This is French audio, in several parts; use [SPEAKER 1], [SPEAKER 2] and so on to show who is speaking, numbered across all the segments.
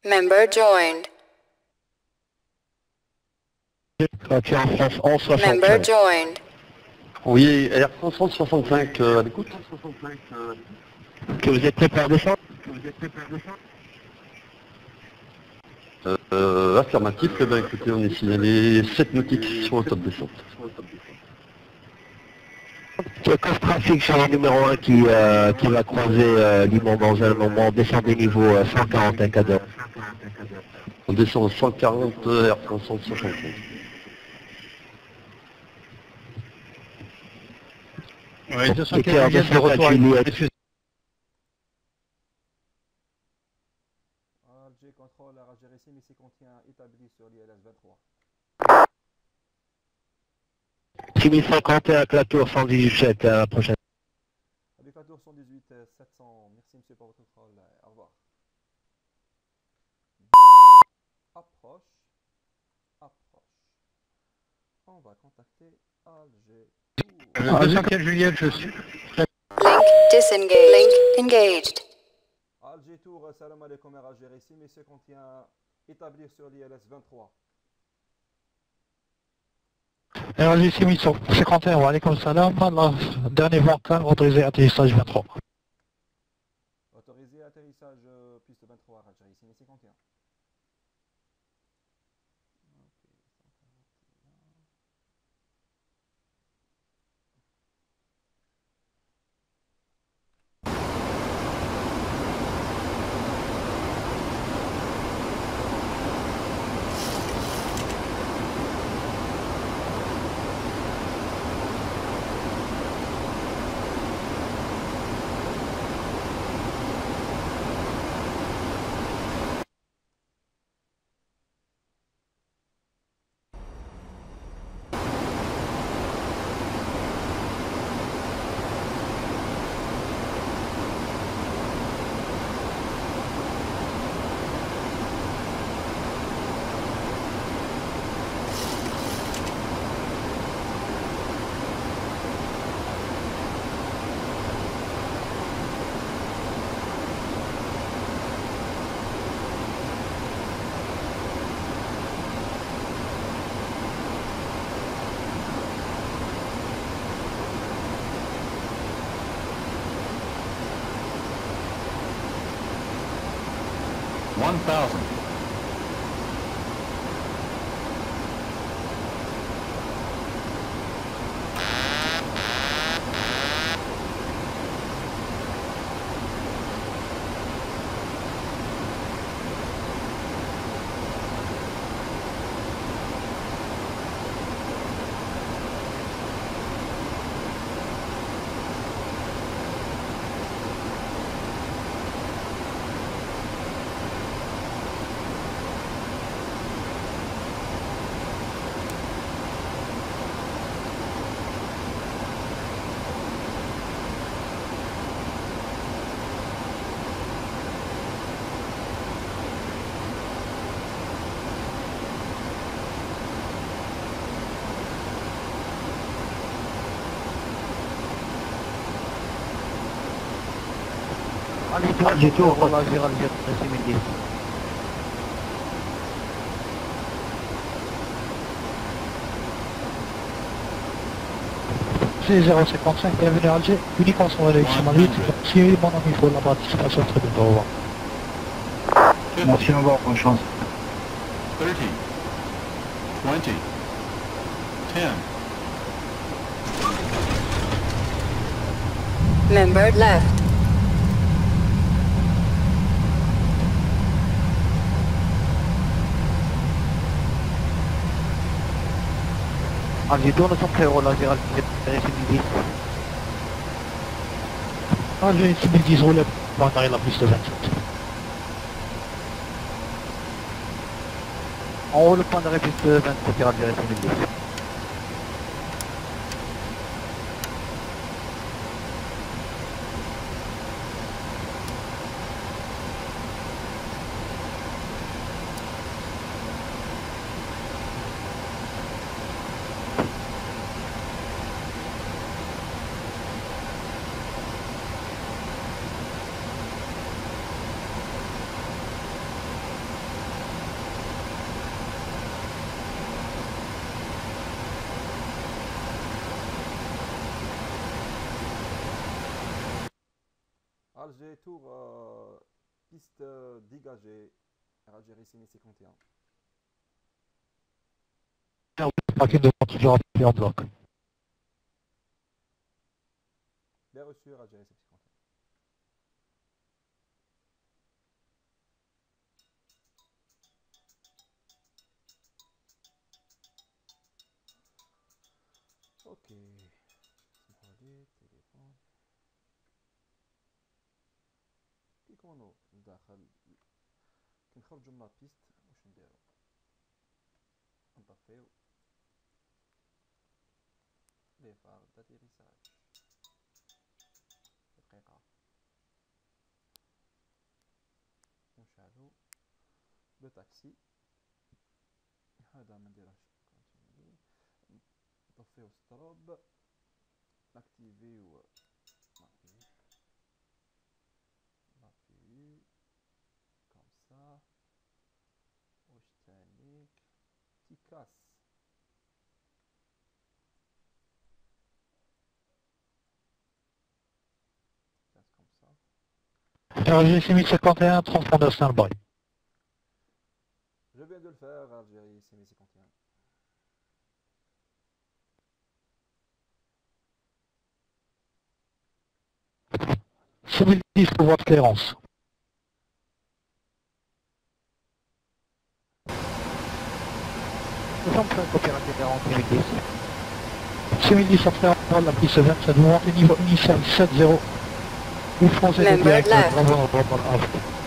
[SPEAKER 1] Member joined.
[SPEAKER 2] Tu es en France en
[SPEAKER 1] Member
[SPEAKER 2] 65.
[SPEAKER 1] joined.
[SPEAKER 3] Oui, Air France 65 à l'écoute.
[SPEAKER 2] Que vous êtes prêt pour descendre?
[SPEAKER 3] Affirmatif, eh bien, écoutez, on est signalé 7 nautiques sur le top descente.
[SPEAKER 2] Check-off trafic sur le numéro 1 qui va croiser Limoux dans un moment. Descendez niveau 140 Cador.
[SPEAKER 3] On descend au 140 Air France 65.
[SPEAKER 4] Oui, 215 Juliette de retour avec Alger contrôle à Alger ici, mais c'est contient établi sur l'ILS 23.
[SPEAKER 2] 6051 avec la tour 118 à la prochaine.
[SPEAKER 4] Avec la tour 118 700, merci monsieur pour votre contrôle, au revoir. Approche. On va contacter Alger. 204 Juliette, je suis.
[SPEAKER 1] Link disengaged. Link engaged.
[SPEAKER 4] Alger Tour, salam alaikum Air Alger ici, mais ce contient établir sur l'ILS 23.
[SPEAKER 5] Alors, j'ai 6151, wa alaykoum salam, dernier vol autorisé atterrissage 23.
[SPEAKER 4] Autorisé atterrissage piste 23 Alger ici, mais 51.
[SPEAKER 5] Alger Tour, on va vers Alger, c'est midi. C'est 055, bienvenue à Alger, uniquement sur la direction 8, si mon ami il faut la participation, très bientôt, au revoir.
[SPEAKER 6] Merci, au revoir, bonne chance.
[SPEAKER 7] 30, 20, 10.
[SPEAKER 1] Member left.
[SPEAKER 5] Alger Tour, nous sommes prêts, on va vers Alger, c'est midi. Alger, c'est midi, je roule pour atterrir la piste 27. On roule pas dans la piste 27, Alger, c'est midi.
[SPEAKER 4] Alger Tour, piste dégagée, Air Algérie 6051.
[SPEAKER 5] Parking devant toujours appuyé en bloc.
[SPEAKER 4] Bien reçu, Air Algérie 6051. اوكي اسمحوا لي تليفون كي يكونوا داخل كي نخرجوا من لابيست واش نديرو نطفيو لي فار داتيريساج دقيقة ونشعلو لو تاكسي هذا ما نديروش كونتينيو نطفيو ستروب ناكتيفيو لابي كوم سا واش تانيك تيكاس كوم سا
[SPEAKER 5] Alger 6051, transpondeur standby.
[SPEAKER 4] Je viens de le faire, Algérie 6051.
[SPEAKER 5] Civil 10 pour votre clairance. Nous sommes prêts à coopérative 40 2010. 6010 après avoir la piste 27, vous montez niveau initial 7-0. Vous foncez de
[SPEAKER 1] Member
[SPEAKER 5] direct,
[SPEAKER 1] left.
[SPEAKER 5] bravo, bravo, bravo.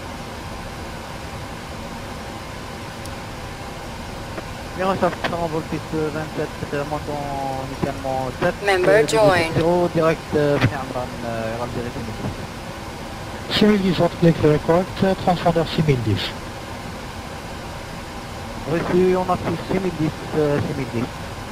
[SPEAKER 6] Bien, ça sera en vol piste 27, montons initialement 7.
[SPEAKER 1] Member joined.
[SPEAKER 6] 0 direct Bni Amran, Air Algérie 2010.
[SPEAKER 5] 6010, votre clé est correct, transpondeur 6010.
[SPEAKER 6] Reçu, on affiche 6010, 6010.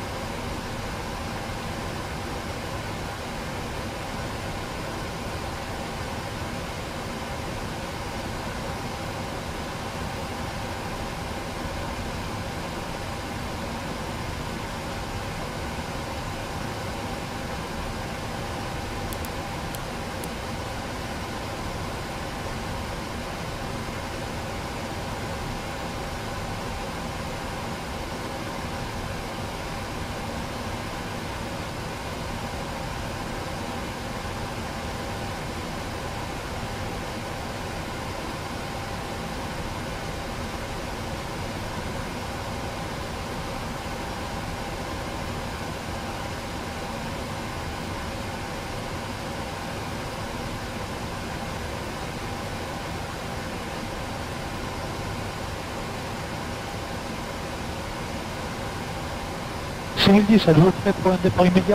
[SPEAKER 5] Civil 10, êtes-vous prêt pour un départ immédiat?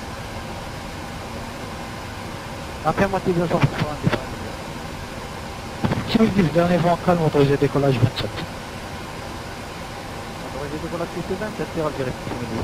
[SPEAKER 6] Affirmative, nous sommes pour un départ.
[SPEAKER 5] Civil 10, dernier vent calme, autorisé décollage 27.
[SPEAKER 6] Autorisé décollage piste 27, Air Algérie 2010.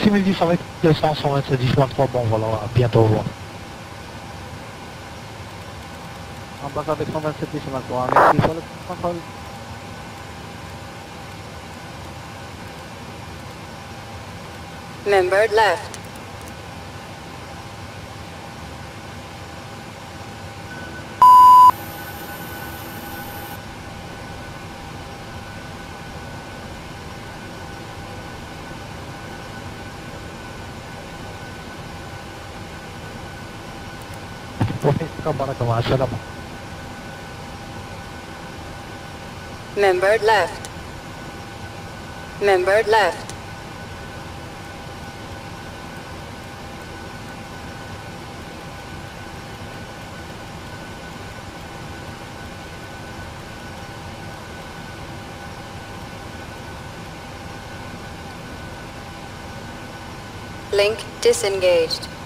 [SPEAKER 5] 6010 avec le 127 10.3, bon voilà, à bientôt au revoir.
[SPEAKER 6] On passe avec 127 10.3, merci pour le contrôle.
[SPEAKER 1] Member left. Member left. Member left. Link disengaged.